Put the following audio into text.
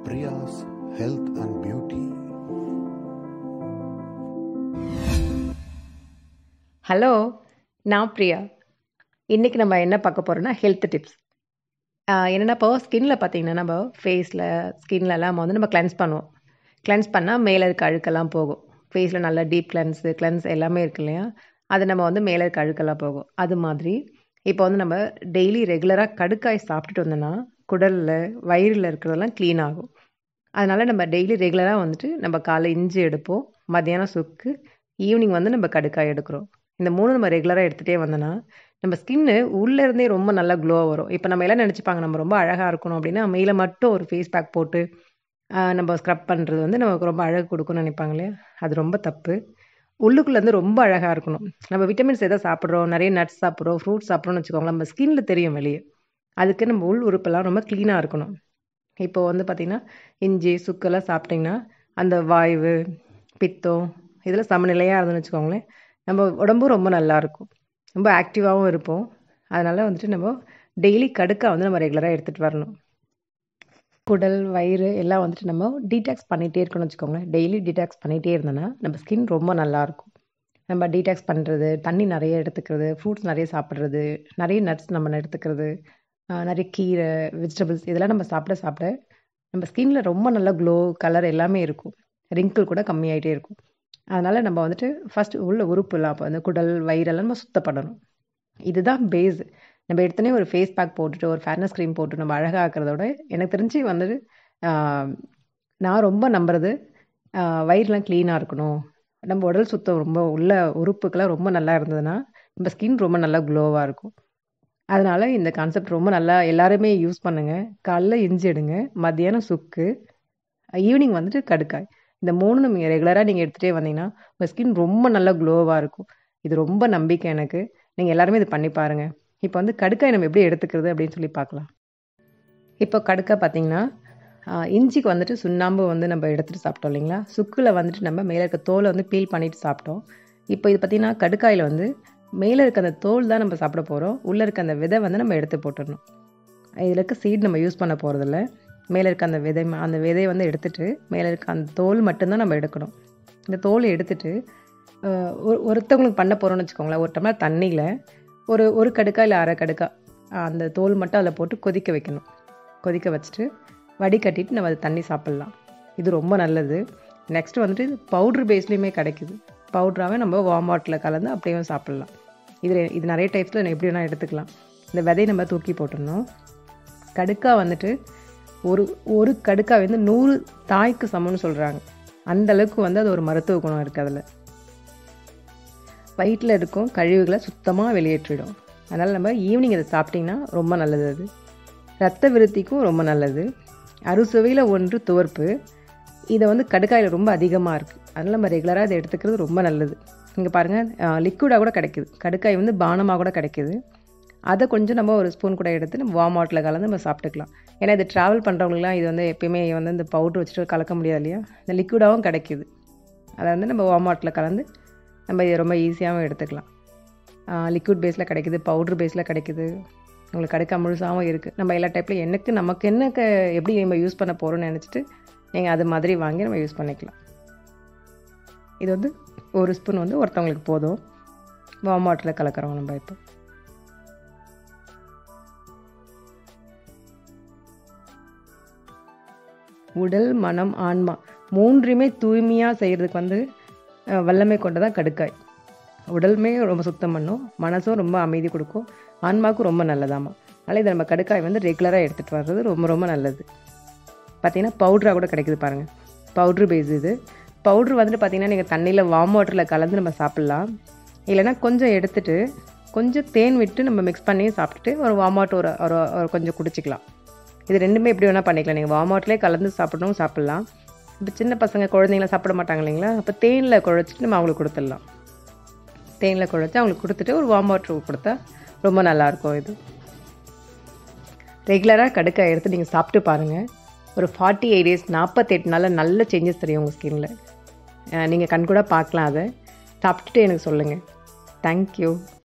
Priya's Health and Beauty. Hello, நான் பிரியா. இன்றைக்கி நம்ம என்ன பார்க்க போகிறோன்னா ஹெல்த் டிப்ஸ். என்னென்னா இப்போ ஸ்கின்னில் பார்த்தீங்கன்னா நம்ம ஃபேஸில் ஸ்கின்லலாம் வந்து நம்ம கிளென்ஸ் பண்ணுவோம். கிளென்ஸ் பண்ணால் மேலே இருக்க அழுக்கெல்லாம் போகும். ஃபேஸில் நல்லா டீப் கிளென்ஸ் எல்லாமே இருக்கு இல்லையா, அது நம்ம வந்து மேலே இருக்க அழுக்கெல்லாம் போகும். அது மாதிரி இப்போ வந்து நம்ம டெய்லி ரெகுலராக கடுக்காய் சாப்பிட்டுட்டு வந்தோன்னா குடலில் வயிறில் இருக்கிறதெல்லாம் க்ளீன் ஆகும். அதனால் நம்ம டெய்லி ரெகுலராக வந்துட்டு நம்ம காலை இஞ்சி எடுப்போம், மத்தியானம் சுக்கு, ஈவினிங் வந்து நம்ம கடுக்காய் எடுக்கிறோம். இந்த 3 நம்ம ரெகுலராக எடுத்துகிட்டே வந்தோன்னா நம்ம ஸ்கின்னு உள்ளேருந்தே ரொம்ப நல்லா க்ளோ வரும். இப்போ நம்ம எல்லாம் நினச்சிப்பாங்க நம்ம ரொம்ப அழகாக இருக்கணும் அப்படின்னா மேலே மட்டும் ஒரு ஃபேஸ் பேக் போட்டு நம்ம ஸ்க்ரப் பண்ணுறது வந்து நமக்கு ரொம்ப அழகு கொடுக்கும்னு நினைப்பாங்க இல்லையா, அது ரொம்ப தப்பு. உள்ளுக்குள்ளேருந்து ரொம்ப அழகாக இருக்கணும். நம்ம விட்டமின்ஸ் எதாவது சாப்பிட்றோம், நிறைய நட்ஸ் சாப்பிட்றோம், ஃப்ரூட்ஸ் சாப்பிட்றோம்னு வச்சுக்கோங்களேன், நம்ம ஸ்கின்னில் தெரியும் வெளியே. அதுக்கு நம்ம உள் உறுப்பெல்லாம் ரொம்ப க்ளீனாக இருக்கணும். இப்போ வந்து பார்த்திங்கன்னா இஞ்சி சுக்கெல்லாம் சாப்பிட்டிங்கன்னா அந்த வாய்வு பித்தம் இதெல்லாம் சமநிலையாக இருந்துன்னு வச்சுக்கோங்களேன், நம்ம உடம்பும் ரொம்ப நல்லாயிருக்கும், ரொம்ப ஆக்டிவாகவும் இருப்போம். அதனால் வந்துட்டு நம்ம டெய்லி கடுக்காய் வந்து நம்ம ரெகுலராக எடுத்துகிட்டு வரணும். குடல் வயிறு எல்லாம் வந்துட்டு நம்ம டீடாக்ஸ் பண்ணிகிட்டே இருக்கணும்னு வச்சுக்கோங்களேன். டெய்லி டீடாக்ஸ் பண்ணிகிட்டே இருந்தோன்னா நம்ம ஸ்கின் ரொம்ப நல்லாயிருக்கும். நம்ம டீடாக்ஸ் பண்ணுறது, தண்ணி நிறைய எடுத்துக்கிறது, ஃப்ரூட்ஸ் நிறைய சாப்பிட்றது, நிறைய நட்ஸ் நம்ம எடுத்துக்கிறது, நிறைய கீரை வெஜிடபிள்ஸ் இதெல்லாம் நம்ம சாப்பிட நம்ம ஸ்கின்னில் ரொம்ப நல்லா க்ளோ கலர் எல்லாமே இருக்கும். ரிங்கிள் கூட கம்மியாகிட்டே இருக்கும். அதனால் நம்ம வந்துட்டு ஃபஸ்ட்டு உள்ள உறுப்புலாம் அப்போ வந்து குடல் வயிறெல்லாம் நம்ம சுத்தப்படணும். இதுதான் பேஸ். நம்ம எடுத்தோடனே ஒரு ஃபேஸ் பேக் போட்டுட்டு ஒரு ஃபேர்னஸ் க்ரீம் போட்டு நம்ம அழகாக்கிறதோட எனக்கு தெரிஞ்சு வந்துட்டு நான் ரொம்ப நம்புறது வயிறுலாம் க்ளீனாக இருக்கணும், நம்ம உடல் சுத்தம் ரொம்ப உள்ள உறுப்புக்கெல்லாம் ரொம்ப நல்லா இருந்ததுன்னா நம்ம ஸ்கின் ரொம்ப நல்லா க்ளோவாக இருக்கும். அதனால் இந்த கான்செப்ட் ரொம்ப நல்லா எல்லாருமே யூஸ் பண்ணுங்கள். காலைல இஞ்சி எடுங்க, மத்தியானம் சுக்கு, ஈவினிங் வந்துட்டு கடுக்காய். இந்த 3 நீங்கள் ரெகுலராக நீங்கள் எடுத்துகிட்டே வந்தீங்கன்னா உங்கள் ஸ்கின் ரொம்ப நல்லா க்ளோவாக இருக்கும். இது ரொம்ப நம்பிக்கை எனக்கு. நீங்கள் எல்லாருமே இது பண்ணி பாருங்கள். இப்போ வந்து கடுக்காய் நம்ம எப்படி எடுத்துக்கிறது அப்படின்னு சொல்லி பார்க்கலாம். இப்போ கடுக்காய் பார்த்திங்கன்னா இஞ்சிக்கு வந்துட்டு சுண்ணாம்பு வந்து நம்ம எடுத்துகிட்டு சாப்பிட்டோம் இல்லைங்களா, சுக்கில் வந்துட்டு நம்ம மேலே இருக்க தோலை வந்து பீல் பண்ணிவிட்டு சாப்பிட்டோம். இப்போ இது பார்த்திங்கன்னா கடுக்காயில் வந்து மேலே இருக்க அந்த தோல் தான் நம்ம சாப்பிட போகிறோம், உள்ளே இருக்க அந்த விதை வந்து நம்ம எடுத்து போட்டுடணும். இதில் இருக்க சீட் நம்ம யூஸ் பண்ண போகிறதில்ல. மேலே இருக்க அந்த விதையை வந்து எடுத்துகிட்டு மேலே இருக்க அந்த தோல் மட்டும்தான் நம்ம எடுக்கணும். இந்த தோலை எடுத்துகிட்டு ஒருத்தவங்களுக்கு பண்ண போகிறோன்னு வச்சுக்கோங்களேன், ஒரு டம்ளர் தண்ணியில் ஒரு கடுக்காய் இல்லை அரை கடுக்காய் அந்த தோல் மட்டும் அதில் போட்டு கொதிக்க வைக்கணும். கொதிக்க வச்சுட்டு வடிகட்டிட்டு நம்ம அது தண்ணி சாப்பிட்லாம். இது ரொம்ப நல்லது. நெக்ஸ்ட்டு வந்துட்டு பவுட்ரு பேஸ்லேயுமே கிடைக்குது. பவுட்ராகவே நம்ம வார்ம் வாட்டரில் கலந்து அப்படியே சாப்பிட்லாம். இது நிறைய டைப்ஸில் எப்படி வேணால் எடுத்துக்கலாம். இந்த விதையை நம்ம தூக்கி போட்டுடணும். கடுக்காய் வந்துட்டு ஒரு கடுக்காய் வந்து 100 தாய்க்கு சமம்னு சொல்கிறாங்க. அந்தளவுக்கு வந்து அது ஒரு மருத்துவ குணம் இருக்குது. அதில் வயிற்றில் இருக்கும் கழிவுகளை சுத்தமாக வெளியேற்றிடும். அதனால் நம்ம ஈவினிங் இதை சாப்பிட்டிங்கன்னா ரொம்ப நல்லது. அது ரத்த விருத்திக்கும் ரொம்ப நல்லது. அறுசுவையில் ஒன்று துவர்ப்பு. இதை வந்து கடுக்காயில் ரொம்ப அதிகமாக இருக்குது. அதனால் நம்ம ரெகுலராக இதை எடுத்துக்கிறது ரொம்ப நல்லது. இங்கே பாருங்கள், லிக்விடாக கூட கிடைக்கிது. கடுக்காய் வந்து பானமாக கூட கிடைக்கிது. அதை கொஞ்சம் நம்ம ஒரு ஸ்பூன் கூட எடுத்து நம்ம வார்ம் வாட்டரில் கலந்து நம்ம சாப்பிட்டுக்கலாம். ஏன்னா இது ட்ராவல் பண்ணுறவங்களுக்குலாம் இது வந்து எப்பயுமே வந்து இந்த பவுட்ரு வச்சுட்டு கலக்க முடியாது இல்லையா, இந்த லிக்விடாகவும் கிடைக்கிது. அதை வந்து நம்ம வார்ம் வாட்டரில் கலந்து நம்ம இதை ரொம்ப ஈஸியாகவும் எடுத்துக்கலாம். லிக்விட் பேஸில் கிடைக்கிது, பவுட்ரு பேஸில் கிடைக்கிது, உங்களுக்கு கடுக்காய் முழுசாகவும் இருக்குது. நம்ம எல்லா டைப்லையும் நமக்கு என்ன எப்படி நம்ம யூஸ் பண்ண போகிறோம்னு நினச்சிட்டு நீங்கள் அது மாதிரி வாங்கி நம்ம யூஸ் பண்ணிக்கலாம். இது வந்து ஒரு ஸ்பூன் வந்து ஒருத்தவங்களுக்கு போதும். வார்ம் வாட்டரில் கலக்கிறோம் நம்ம. இப்போ உடல் மனம் ஆன்மா 3மே தூய்மையாக செய்கிறதுக்கு வந்து வல்லமை கொண்டதான் கடுக்காய். உடலுமே ரொம்ப சுத்தம் பண்ணும், மனசும் ரொம்ப அமைதி கொடுக்கும், ஆன்மாவுக்கும் ரொம்ப நல்லதாமா. அதனால் இதை நம்ம கடுக்காய் வந்து ரெகுலராக எடுத்துகிட்டு வர்றது ரொம்ப ரொம்ப நல்லது. பார்த்திங்கன்னா பவுட்ராக கூட கிடைக்குது பாருங்கள், பவுட்ரு பேஸ். இது பவுட்ரு வந்துட்டு பார்த்திங்கன்னா நீங்கள் தண்ணியில் வார்ம் வாட்டரில் கலந்து நம்ம சாப்பிட்லாம். இல்லைனா கொஞ்சம் எடுத்துகிட்டு கொஞ்சம் தேன் விட்டு நம்ம மிக்ஸ் பண்ணி சாப்பிட்டுட்டு ஒரு வார்ம் வாட்டர் ஒரு கொஞ்சம் குடிச்சிக்கலாம். இது ரெண்டுமே எப்படி வேணால் பண்ணிக்கலாம். நீங்கள் வார்ம் வாட்டர்லேயே கலந்து சாப்பிட்லாம். இப்போ சின்ன பசங்க குழந்தைங்களாம் சாப்பிட மாட்டாங்க இல்லைங்களா, அப்போ தேனில் குழைச்சிட்டு நம்ம அவங்களுக்கு கொடுத்துடலாம். தேனில் குழைச்சி அவங்களுக்கு கொடுத்துட்டு ஒரு வார்ம் வாட்டர் கொடுத்தா ரொம்ப நல்லாயிருக்கும். இது ரெகுலராக கடுக்காய் எடுத்து நீங்கள் சாப்பிட்டு பாருங்கள். ஒரு 48 days 48 நாளில் நல்ல சேஞ்சஸ் தெரியும் உங்கள் ஸ்கின்னில். நீங்கள் கண்கூட பார்க்கலாம். அதை சாப்பிட்டுட்டு எனக்கு சொல்லுங்கள். தேங்க்யூ.